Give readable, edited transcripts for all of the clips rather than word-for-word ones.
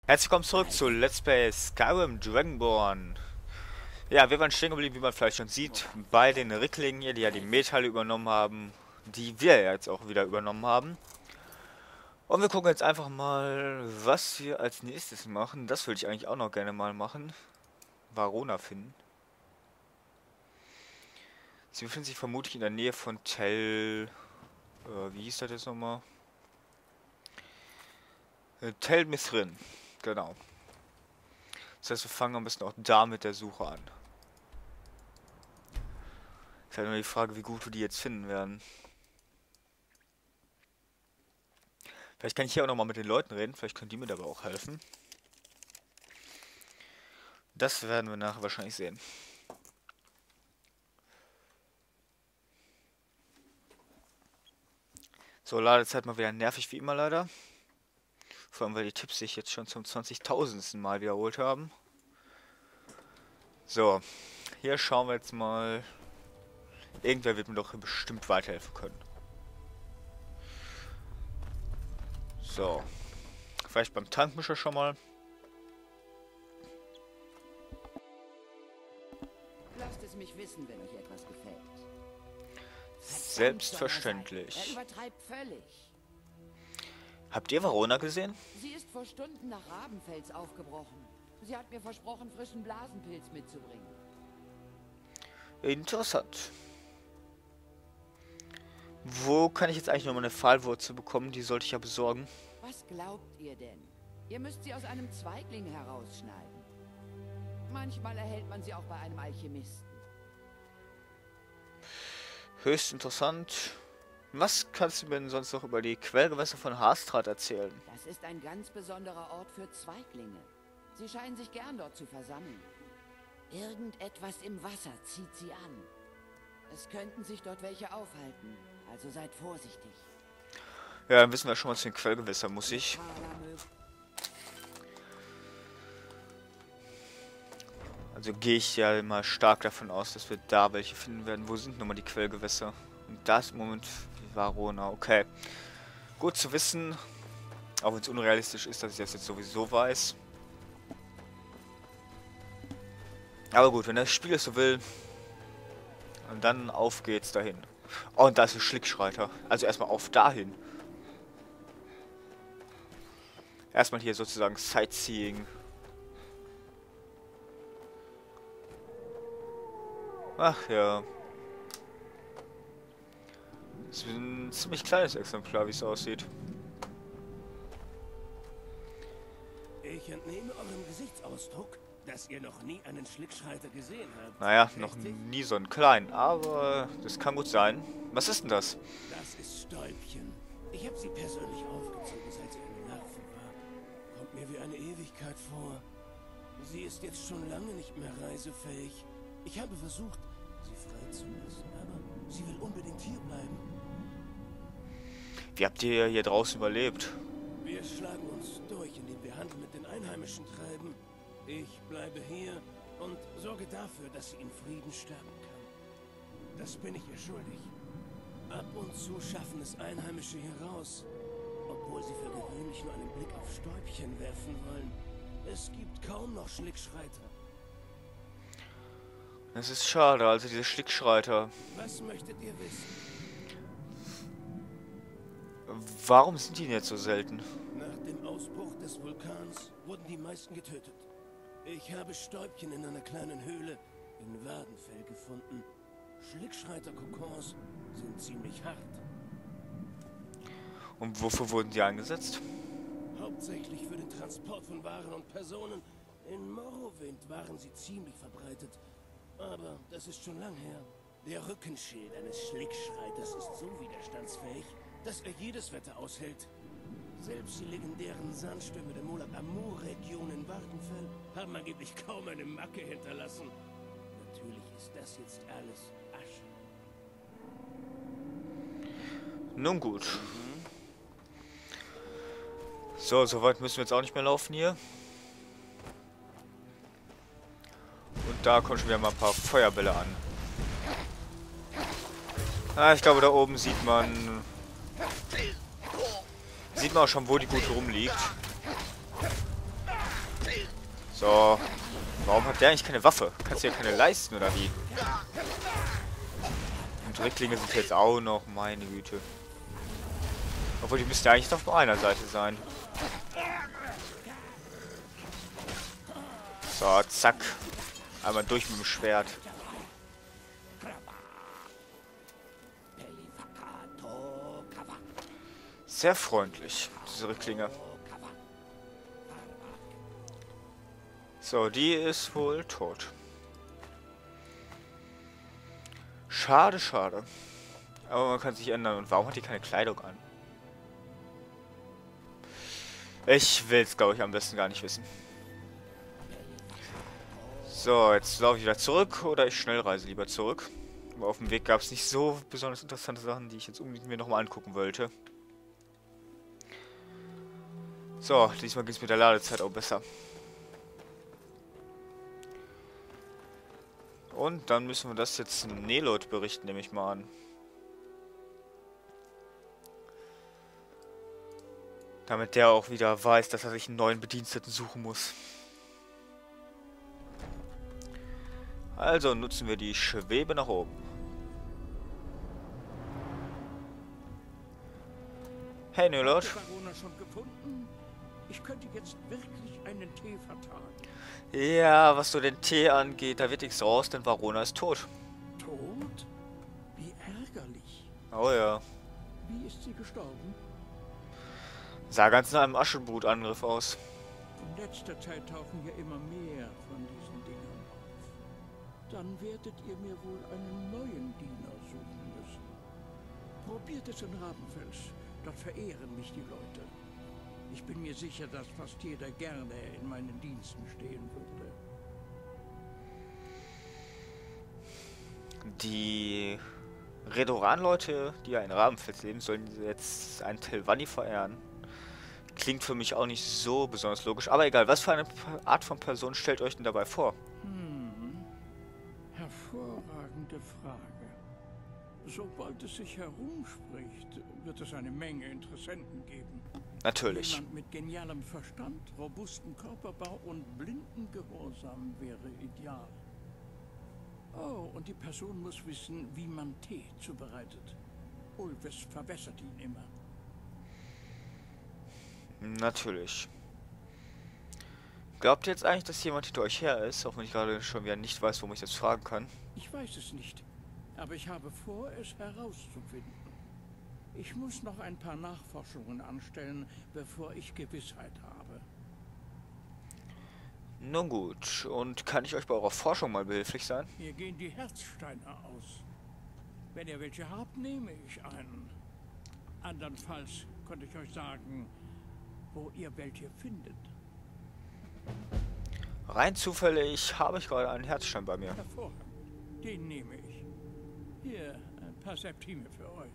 Herzlich willkommen zurück zu Let's Play Skyrim Dragonborn. Ja, wir waren stehen geblieben, wie man vielleicht schon sieht, bei den Ricklingen hier, die ja die Metalle übernommen haben, die wir jetzt auch wieder übernommen haben. Und wir gucken jetzt einfach mal, was wir als nächstes machen. Das würde ich eigentlich auch noch gerne mal machen. Varona finden. Sie befinden sich vermutlich in der Nähe von Tel... wie hieß das jetzt nochmal? Tel Mithrin, genau. Das heißt, wir fangen am besten auch da mit der Suche an. Ist halt nur die Frage, wie gut wir die jetzt finden werden. Vielleicht kann ich hier auch nochmal mit den Leuten reden, vielleicht können die mir dabei auch helfen. Das werden wir nachher wahrscheinlich sehen. So, Ladezeit mal wieder nervig wie immer leider. Vor allem, weil die Tipps sich jetzt schon zum 20.000. Mal wiederholt haben. So, hier schauen wir jetzt mal. Irgendwer wird mir doch bestimmt weiterhelfen können. So, vielleicht beim Tankmischer schon mal. Lasst es mich wissen, wenn euch etwas gefällt. Selbstverständlich. Er übertreibt völlig. Habt ihr Varona gesehen? Sie ist vor Stunden nach Rabenfels aufgebrochen. Sie hat mir versprochen, frischen Blasenpilz mitzubringen. Interessant. Wo kann ich jetzt eigentlich nochmal eine Pfahlwurzel bekommen? Die sollte ich ja besorgen. Was glaubt ihr denn? Ihr müsst sie aus einem Zweigling herausschneiden. Manchmal erhält man sie auch bei einem Alchemisten. Höchst interessant. Was kannst du mir denn sonst noch über die Quellgewässer von Haarstrat erzählen? Das ist ein ganz besonderer Ort für Zweiglinge. Sie scheinen sich gern dort zu versammeln. Irgendetwas im Wasser zieht sie an. Es könnten sich dort welche aufhalten, also seid vorsichtig. Ja, dann wissen wir schon mal zu den Quellgewässern, muss ich. Also gehe ich ja mal stark davon aus, dass wir da welche finden werden. Wo sind nochmal die Quellgewässer? Und das im Moment Varona, okay. Gut zu wissen, auch wenn es unrealistisch ist, dass ich das jetzt sowieso weiß. Aber gut, wenn das Spiel es so will, und dann auf geht's dahin. Oh, und da ist ein Schlickschreiter. Also erstmal auf dahin. Erstmal hier sozusagen Sightseeing. Ach ja. Das ist ein ziemlich kleines Exemplar, wie es aussieht. Ich entnehme eurem Gesichtsausdruck, dass ihr noch nie einen Schlickschreiter gesehen habt. Naja, noch nie so einen kleinen, aber das kann gut sein. Was ist denn das? Das ist Stäubchen. Ich habe sie persönlich aufgezogen, seit sie eine Larve war. Kommt mir wie eine Ewigkeit vor. Sie ist jetzt schon lange nicht mehr reisefähig. Ich habe versucht, sie freizulassen, aber sie will unbedingt hier bleiben. Wie habt ihr hier draußen überlebt? Wir schlagen uns durch, indem wir Handel mit den Einheimischen treiben. Ich bleibe hier und sorge dafür, dass sie in Frieden sterben kann. Das bin ich ihr schuldig. Ab und zu schaffen es Einheimische hier raus, obwohl sie für gewöhnlich nur einen Blick auf Stäubchen werfen wollen. Es gibt kaum noch Schlickschreiter. Das ist schade, also diese Schlickschreiter. Was möchtet ihr wissen? Warum sind die denn jetzt so selten? Nach dem Ausbruch des Vulkans wurden die meisten getötet. Ich habe Stäubchen in einer kleinen Höhle in Wardenfell gefunden. Schlickschreiter-Kokons sind ziemlich hart. Und wofür wurden die eingesetzt? Hauptsächlich für den Transport von Waren und Personen. In Morrowind waren sie ziemlich verbreitet. Aber das ist schon lang her. Der Rückenschild eines Schlickschreiters ist so widerstandsfähig, dass er jedes Wetter aushält. Selbst die legendären Sandstürme der Molag Amur-Region in Wardenfell haben angeblich kaum eine Macke hinterlassen. Natürlich ist das jetzt alles Asche. Nun gut. So, soweit müssen wir jetzt auch nicht mehr laufen hier. Und da kommen schon wieder mal ein paar Feuerbälle an. Ah, ich glaube, da oben sieht man auch schon, wo die Gute rumliegt. So. Warum hat der eigentlich keine Waffe? Kannst du ja keine leisten, oder wie? Und Ricklinge sind jetzt auch noch, meine Güte. Obwohl, die müssten ja eigentlich auf meiner Seite sein. So, zack. Einmal durch mit dem Schwert. Sehr freundlich, diese Ricklinge. So, die ist wohl tot. Schade, schade. Aber man kann sich ändern. Und warum hat die keine Kleidung an? Ich will es, glaube ich, am besten gar nicht wissen. So, jetzt laufe ich wieder zurück oder ich schnellreise lieber zurück. Aber auf dem Weg gab es nicht so besonders interessante Sachen, die ich jetzt unbedingt mir nochmal angucken wollte. So, diesmal geht es mit der Ladezeit auch besser. Und dann müssen wir das jetzt Nelot berichten, nehme ich mal an. Damit der auch wieder weiß, dass er sich einen neuen Bediensteten suchen muss. Also nutzen wir die Schwebe nach oben. Hey Nelot. Schon gefunden? Ich könnte jetzt wirklich einen Tee vertragen. Ja, was so den Tee angeht, da wird nichts raus, denn Varona ist tot. Tot? Wie ärgerlich. Oh ja. Wie ist sie gestorben? Sah ganz nach einem Aschenbrutangriff aus. In letzter Zeit tauchen ja immer mehr von diesen Dingen auf. Dann werdet ihr mir wohl einen neuen Diener suchen müssen. Probiert es in Rabenfels. Dort verehren mich die Leute. Ich bin mir sicher, dass fast jeder gerne in meinen Diensten stehen würde. Die Redoran-Leute, die ja in Rabenfels leben, sollen jetzt einen Telvanni verehren. Klingt für mich auch nicht so besonders logisch. Aber egal, was für eine Art von Person stellt euch denn dabei vor? Hervorragende Frage. Sobald es sich herumspricht, wird es eine Menge Interessenten geben. Natürlich. Jemand mit genialem Verstand, robustem Körperbau und blinden Gehorsam wäre ideal. Oh, und die Person muss wissen, wie man Tee zubereitet. Ulvis verbessert ihn immer. Natürlich. Glaubt ihr jetzt eigentlich, dass jemand hinter euch her ist? Auch wenn ich gerade schon wieder nicht weiß, warum ich jetzt fragen kann. Ich weiß es nicht, aber ich habe vor, es herauszufinden. Ich muss noch ein paar Nachforschungen anstellen, bevor ich Gewissheit habe. Nun gut, und kann ich euch bei eurer Forschung mal behilflich sein? Mir gehen die Herzsteine aus. Wenn ihr welche habt, nehme ich einen. Andernfalls könnte ich euch sagen, wo ihr welche findet. Rein zufällig habe ich gerade einen Herzstein bei mir. Hervorragend. Den nehme ich. Hier, ein paar Septime für euch.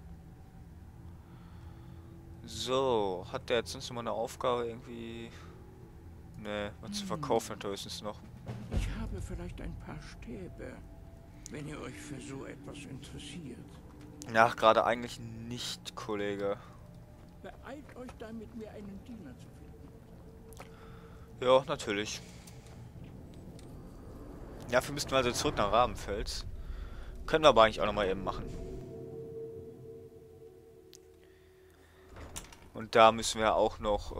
So, hat der jetzt sonst noch mal eine Aufgabe irgendwie? Ne, was zu verkaufen hat er höchstens noch. Ich habe vielleicht ein paar Stäbe, wenn ihr euch für so etwas interessiert. Ach, gerade eigentlich nicht, Kollege. Beeilt euch damit, mir einen Diener zu finden. Ja, natürlich. Ja, wir müssten also zurück nach Rabenfels. Können wir aber eigentlich auch noch mal eben machen. Und da müssen wir auch noch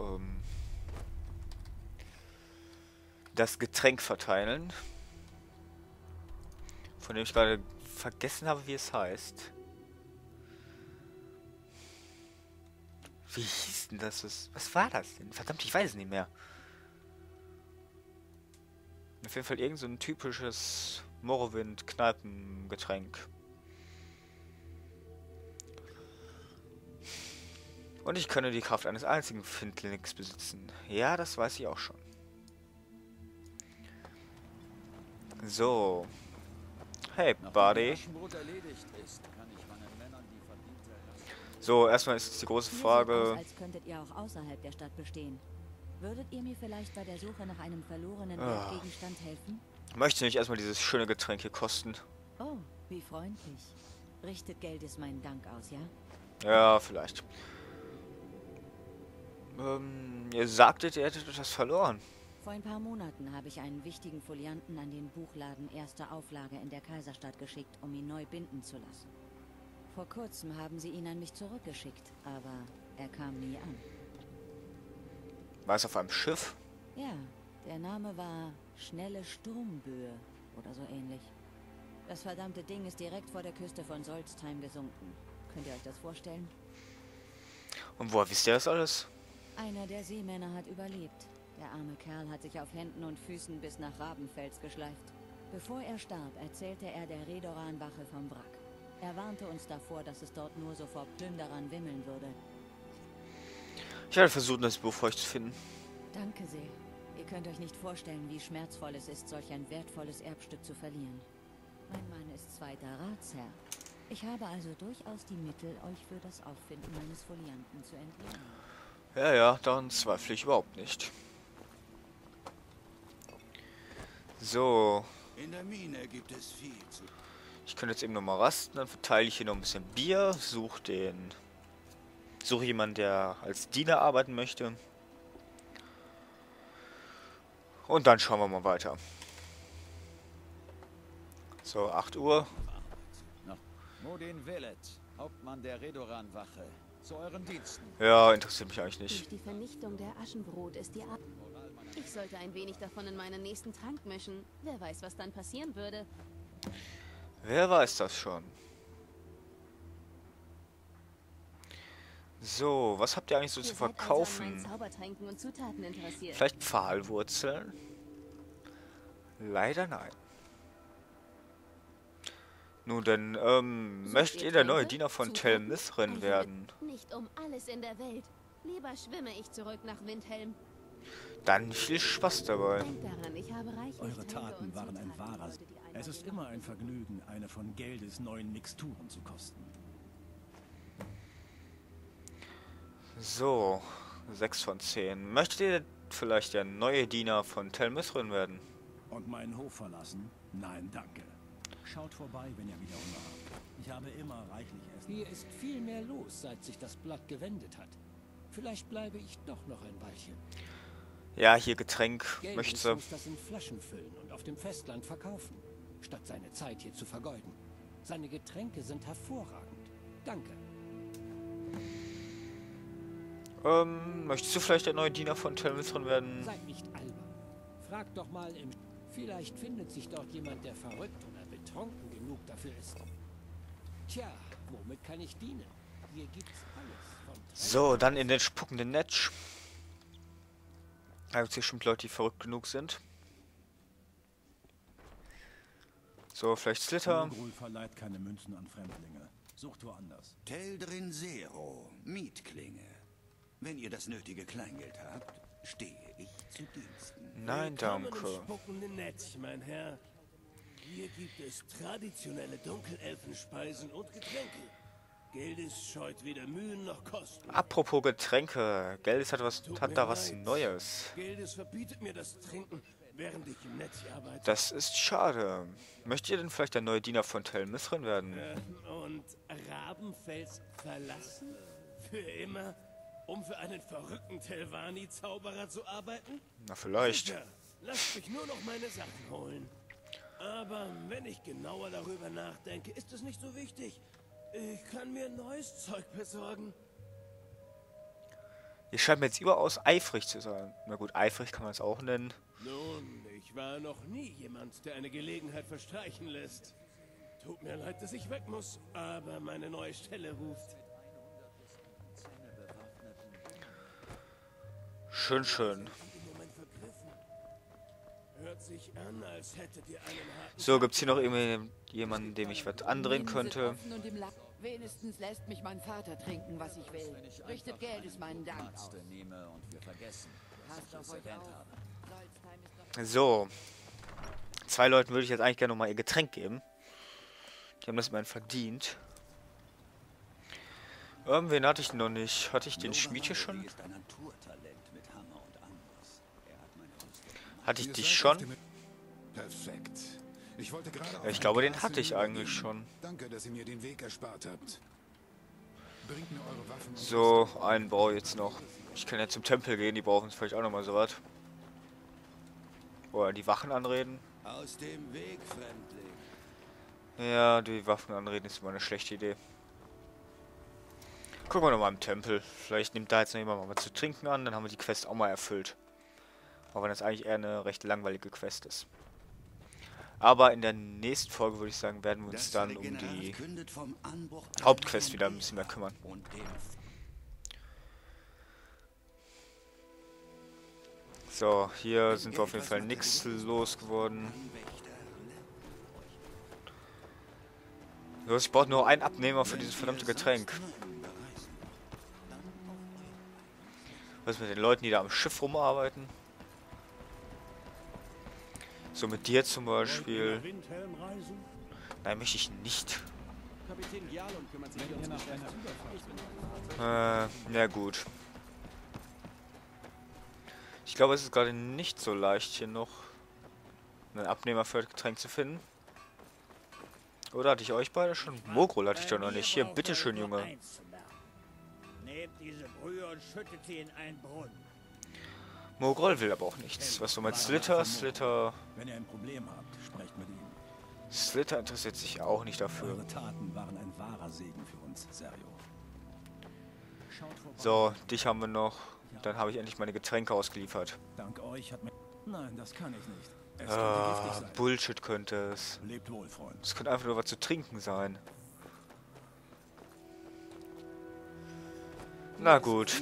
das Getränk verteilen. Von dem ich gerade vergessen habe, wie es heißt. Wie hieß denn das? Was war das denn? Verdammt, ich weiß es nicht mehr. Auf jeden Fall irgend so ein typisches Morrowind-Kneipengetränk. Und ich könne die Kraft eines einzigen Findlings besitzen. Ja, das weiß ich auch schon. So. Hey, Buddy. So, erstmal ist jetzt die große Frage. Als könntet ihr auch außerhalb der Stadt bestehen. Würdet ihr mir vielleicht bei der Suche nach einem verlorenen Wertgegenstand helfen? Möchte nicht erstmal dieses schöne Getränk hier kosten? Oh, wie freundlich. Richtet Geldes meinen Dank aus, ja? Ja, vielleicht. Ihr sagtet, ihr hättet etwas verloren. Vor ein paar Monaten habe ich einen wichtigen Folianten an den Buchladen erster Auflage in der Kaiserstadt geschickt, um ihn neu binden zu lassen. Vor kurzem haben sie ihn an mich zurückgeschickt, aber er kam nie an. War es auf einem Schiff? Ja, der Name war Schnelle Sturmböe oder so ähnlich. Das verdammte Ding ist direkt vor der Küste von Solstheim gesunken. Könnt ihr euch das vorstellen? Und woher wisst ihr das alles? Einer der Seemänner hat überlebt. Der arme Kerl hat sich auf Händen und Füßen bis nach Rabenfels geschleift. Bevor er starb, erzählte er der Redoran-Wache vom Wrack. Er warnte uns davor, dass es dort nur so vor Plünderern wimmeln würde. Ich werde versuchen, das Buch für euch zu finden. Danke sehr. Ihr könnt euch nicht vorstellen, wie schmerzvoll es ist, solch ein wertvolles Erbstück zu verlieren. Mein Mann ist zweiter Ratsherr. Ich habe also durchaus die Mittel, euch für das Auffinden meines Folianten zu entlohnen. Ja, ja, daran zweifle ich überhaupt nicht. So. In der Mine gibt es viel zu. Ich könnte jetzt eben noch mal rasten, dann verteile ich hier noch ein bisschen Bier, suche jemanden, der als Diener arbeiten möchte. Und dann schauen wir mal weiter. So, 8 Uhr. Modin Velet, Hauptmann der Redoran-Wache, zu euren Diensten. Ja, interessiert mich eigentlich Durch nicht. die Vernichtung der Aschenbrot ist die Art. Ich sollte ein wenig davon in meinen nächsten Trank mischen. Wer weiß, was dann passieren würde. Wer weiß das schon? So, was habt ihr eigentlich so zu Ihr seid also an verkaufen? meinen Zaubertränken und Zutaten interessiert. Vielleicht Pfahlwurzeln? Leider nein. Nun denn, möchtet ihr der neue Diener von Tel Mithrin werden? Nicht um alles in der Welt. Lieber schwimme ich zurück nach Windhelm. Dann viel Spaß dabei. Denkt daran, ich habe reichlich Eure Tränke Taten und waren ein Zutaten, wahrer... Leute, die einmal Es ist wieder immer ein Vergnügen, eine von Geldes neuen Mixturen zu kosten. So, 6 von 10. Möchtet ihr vielleicht der neue Diener von Tel Mithrin werden? Und meinen Hof verlassen? Nein, danke. Schaut vorbei, wenn ihr wieder Hunger habt. Ich habe immer reichlich Essen. Hier ist viel mehr los, seit sich das Blatt gewendet hat. Vielleicht bleibe ich doch noch ein Weilchen. Ja, hier Getränk. Geldis Möchte. muss das in Flaschen füllen und auf dem Festland verkaufen, statt seine Zeit hier zu vergeuden. Seine Getränke sind hervorragend. Danke. Möchtest du vielleicht der neue Diener von Tel Mithrin werden? Seid nicht albern. Fragt doch mal im... Vielleicht findet sich dort jemand, der verrückt oder betrunken genug dafür ist. Tja, womit kann ich dienen? Hier gibt's alles. Von So, dann in den spuckenden Netsch. Da gibt es bestimmt Leute, die verrückt genug sind. So, vielleicht Slitter. Ogrul verleiht keine Münzen an Fremdlinge. Sucht woanders. Teldrin Zero, Mietklinge. Wenn ihr das nötige Kleingeld habt, stehe ich zu Diensten. Nein, Willkommen danke. im spuckenden Netz, mein Herr. Hier gibt es traditionelle Dunkelelfenspeisen und Getränke. Geldes scheut weder Mühen noch Kosten. Apropos Getränke. Geldis Tut hat mir da was leid. Neues. Geldes verbietet mir das Trinken, während ich im Netz arbeite. Das ist schade. Möchtet ihr denn vielleicht der neue Diener von Tel Mithrin werden? Und Rabenfels verlassen? Für immer? Um für einen verrückten Telvanni-Zauberer zu arbeiten? Na, vielleicht. Sicher. Lasst mich nur noch meine Sachen holen. Aber wenn ich genauer darüber nachdenke, ist es nicht so wichtig. Ich kann mir neues Zeug besorgen. Ihr scheint mir jetzt überaus eifrig zu sein. Na gut, eifrig kann man es auch nennen. Nun, ich war noch nie jemand, der eine Gelegenheit verstreichen lässt. Tut mir leid, dass ich weg muss, aber meine neue Stelle ruft. Schön, schön. Im Moment vergriffen. Hört sich an, als hättet ihr einen harten... So, gibt's hier noch jemanden, dem ich was andrehen Minen sind könnte? offen und im Lack. Wenigstens lässt mich mein Vater trinken, was ich will. Richtet Geldes meinen Dank aus. nehme und wir vergessen, Passt auf euch auf. Solstheim ist doch... So. 2 Leuten würde ich jetzt eigentlich gerne noch mal ihr Getränk geben. Die haben das immerhin verdient. Wen hatte ich denn noch nicht? Hatte ich den Schmied hier schon? Ist ein Naturtalent mit Hammer und Amboss. Er hat meine Rüstung. Hatte ich Ihr dich seid schon? auf dem- Perfekt. Ich wollte gerade auf Ja, ich ein glaube, den Glas hatte ich eigentlich hinübergehen. schon. Danke, dass ihr mir den Weg erspart habt. Bringt mir eure Waffen und So, einen brauche ich jetzt noch. Ich kann ja zum Tempel gehen, die brauchen vielleicht auch noch mal so was. Oder die Wachen anreden. Aus dem Weg, Fremdling. Ja, die Waffen anreden ist immer eine schlechte Idee. Gucken wir nochmal im Tempel. Vielleicht nimmt da jetzt noch jemand mal was zu trinken an, dann haben wir die Quest auch mal erfüllt. Auch wenn das eigentlich eher eine recht langweilige Quest ist. Aber in der nächsten Folge würde ich sagen, werden wir uns dann um die Hauptquest wieder ein bisschen mehr kümmern. So, hier sind wir auf jeden Fall nichts losgeworden. So, ich brauche nur einen Abnehmer für dieses verdammte Getränk. Was ist mit den Leuten, die da am Schiff rumarbeiten? So mit dir zum Beispiel. Nein, möchte ich nicht. Ja gut. Ich glaube, es ist gerade nicht so leicht, hier noch einen Abnehmer für das Getränk zu finden. Oder hatte ich euch beide schon? Mogrul hatte ich doch noch nicht. Hier, bitteschön, Junge. Nehmt diese Brühe und schüttet sie in einen Brunnen. Mogrul will aber auch nichts. Was so mit Slitter? Slitter... Wenn ihr ein Problem habt, sprecht mit ihm. Slitter interessiert sich auch nicht dafür. Eure Taten waren ein wahrer Segen für uns, Serio. So, dich haben wir noch. Dann habe ich endlich meine Getränke ausgeliefert. Dank euch hat mir... Nein, das kann ich nicht. Es könnte giftig sein. Bullshit könnte es. Lebt wohl, Freund. Es könnte einfach nur was zu trinken sein. Na gut.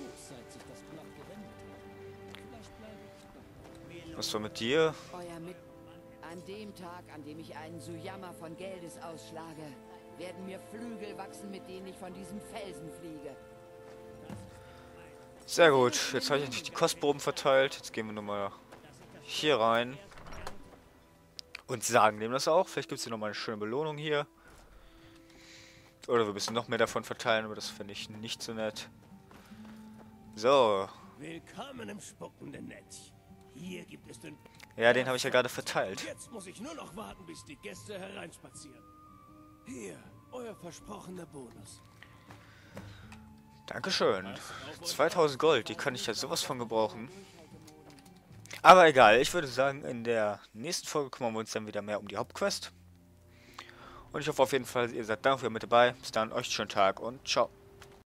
Was war mit dir? An dem Tag, an dem ich einen Suyama von Geldes ausschlage, werden mir Flügel wachsen, mit denen ich von diesem Felsen fliege. Sehr gut. Jetzt habe ich endlich die Kostproben verteilt. Jetzt gehen wir nochmal hier rein. Und sagen dem das auch. Vielleicht gibt es hier nochmal eine schöne Belohnung hier. Oder wir müssen noch mehr davon verteilen, aber das finde ich nicht so nett. So. Willkommen im spuckenden Netz. Hier gibt es den... Ja, den habe ich ja gerade verteilt. Jetzt muss ich nur noch warten, bis die Gäste hereinspazieren. Hier, euer versprochener Bonus. Dankeschön. 2000 Gold, die kann ich ja sowas von gebrauchen. Aber egal, ich würde sagen, in der nächsten Folge kümmern wir uns dann wieder mehr um die Hauptquest. Und ich hoffe auf jeden Fall, ihr seid dafür mit dabei. Bis dann, euch einen schönen Tag und ciao.